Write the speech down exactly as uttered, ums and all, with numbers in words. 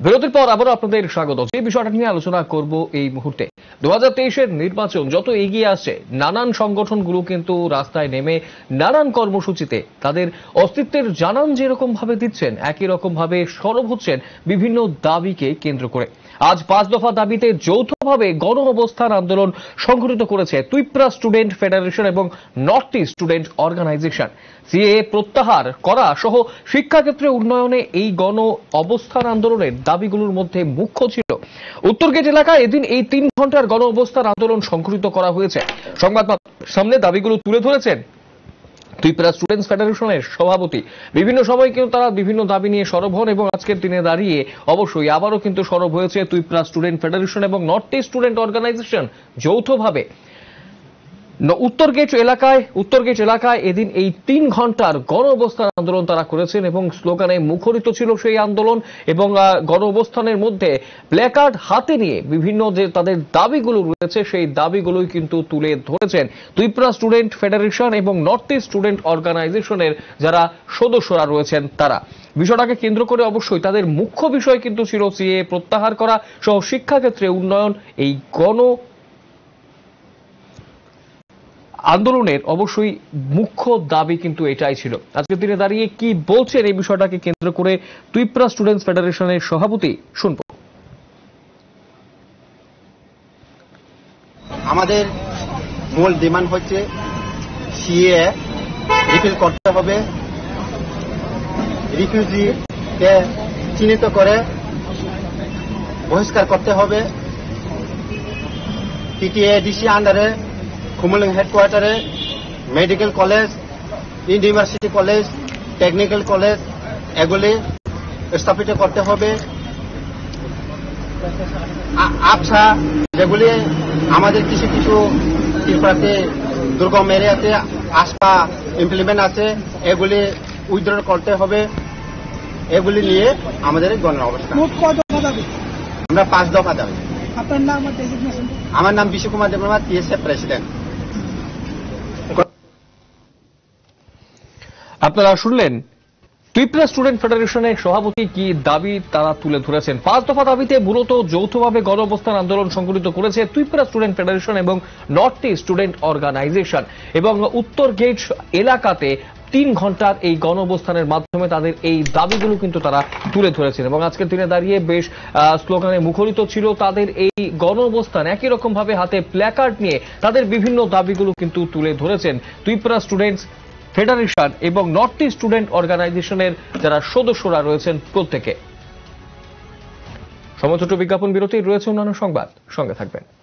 বিরতির পর আবারও আপনাদের স্বাগত। যে বিষয়টা নিয়ে আলোচনা করব এই মুহূর্তে, দু হাজার তেইশের নির্বাচন যত এগিয়ে আসছে, নানান সংগঠনগুলো কিন্তু রাস্তায় নেমে নানান কর্মসূচিতে তাদের অস্তিত্বের জানান যেরকম ভাবে দিচ্ছেন, একই রকম ভাবে সরব হচ্ছেন বিভিন্ন দাবিকে কেন্দ্র করে। আজ পাঁচ দফা দাবিতে যৌথভাবে গণ অবস্থান আন্দোলন সংগঠিত করেছে তুইপ্রা স্টুডেন্ট ফেডারেশন এবং north east student organisation. CAA প্রত্যাহার করা সহ শিক্ষাক্ষেত্রে উন্নয়নে এই গণ অবস্থান আন্দোলনের দাবিগুলোর মধ্যে মুখ্য ছিল। উত্তর গেট এলাকায় এদিন এই তিন ঘন্টার গণ অবস্থান আন্দোলন সংগঠিত করা হয়েছে। সংবাদ সামনে দাবিগুলো তুলে ধরেছেন তুইপ্রা স্টুডেন্টস ফেডারেশনের সভাপতি। বিভিন্ন সময় কিন্তু তারা বিভিন্ন দাবি নিয়ে সরব হন এবং আজকের দিনে দাঁড়িয়ে অবশ্যই আবারও কিন্তু সরব হয়েছে তুইপ্রা স্টুডেন্ট ফেডারেশন এবং নর্থ ইস্ট স্টুডেন্ট অর্গানাইজেশন যৌথভাবে উত্তর গেট এলাকায় উত্তর গেট এলাকায় এদিন এই তিন ঘন্টার গণ অবস্থান আন্দোলন তারা করেছেন এবং স্লোগানে মুখরিত ছিল সেই আন্দোলন। এবং গণ অবস্থানের মধ্যে প্ল্যাকার্ড হাতে নিয়ে বিভিন্ন যে তাদের দাবিগুলো রয়েছে সেই দাবিগুলোই কিন্তু তুলে ধরেছেন তুইপ্রা স্টুডেন্ট ফেডারেশন এবং নর্থ ইস্ট স্টুডেন্ট অর্গানাইজেশনের যারা সদস্যরা রয়েছেন তারা। বিষয়টাকে কেন্দ্র করে অবশ্যই তাদের মুখ্য বিষয় কিন্তু ছিল সিএএ প্রত্যাহার করা সহ শিক্ষাক্ষেত্রে উন্নয়ন। এই গণ আন্দোলনের অবশ্যই মুখ্য দাবি কিন্তু এটাই ছিল। আজকের দিনে দাঁড়িয়ে কি বলছেন এই বিষয়টাকে কেন্দ্র করে তুইপ্রা স্টুডেন্টস ফেডারেশনের সভাপতি, শুনব। আমাদের মূল ডিমান্ড হচ্ছে সিএএ রিপিল করতে হবে, রিফিউজিকে চিহ্নিত করে বহিষ্কার করতে হবে, টিটিএডিসি আন্ডারে কুমুলিং হেডকোয়ার্টারে medical college, university college, technical college এগুলি স্থাপিত করতে হবে। আবসা যেগুলি আমাদের কিছু কিছু ত্রিপুরাতে দুর্গম এরিয়াতে আশপা ইমপ্লিমেন্ট আছে এগুলি উইথড্র করতে হবে। এগুলি নিয়ে আমাদের গণ অবস্থা। আমরা পাঁচ দফা দাবি। আপনার নাম? আমার নাম বিশ্বকুমার দেববর্মা, টিএসএ প্রেসিডেন্ট। আপনারা শুনলেন তুইপ্রা স্টুডেন্ট ফেডারেশনের সভাপতি কি দাবি তারা তুলে ধরেছেন। পাঁচ দফা দাবিতে মূলত যৌথভাবে গণ অবস্থান আন্দোলন সংগঠিত করেছে তুইপ্রা স্টুডেন্ট ফেডারেশন এবং নর্থ ইস্ট স্টুডেন্ট অর্গানাইজেশন। এবং উত্তর গেট এলাকাতে তিন ঘন্টার এই গণ অবস্থানের মাধ্যমে তাদের এই দাবিগুলো কিন্তু তারা তুলে ধরেছেন এবং আজকের দিনে দাঁড়িয়ে বেশ স্লোগানে মুখরিত ছিল তাদের এই গণ অবস্থান। একই রকম ভাবে হাতে প্ল্যাকার্ড নিয়ে তাদের বিভিন্ন দাবিগুলো কিন্তু তুলে ধরেছেন তুইপ্রা স্টুডেন্টস ফেডারেশন এবং নর্থ ইস্ট স্টুডেন্ট অর্গানাইজেশনের যারা সদস্যরা রয়েছেন প্রত্যেকে। সময় ছোট বিজ্ঞাপন বিরতি, রয়েছে অন্যান্য সংবাদ, সঙ্গে থাকবেন।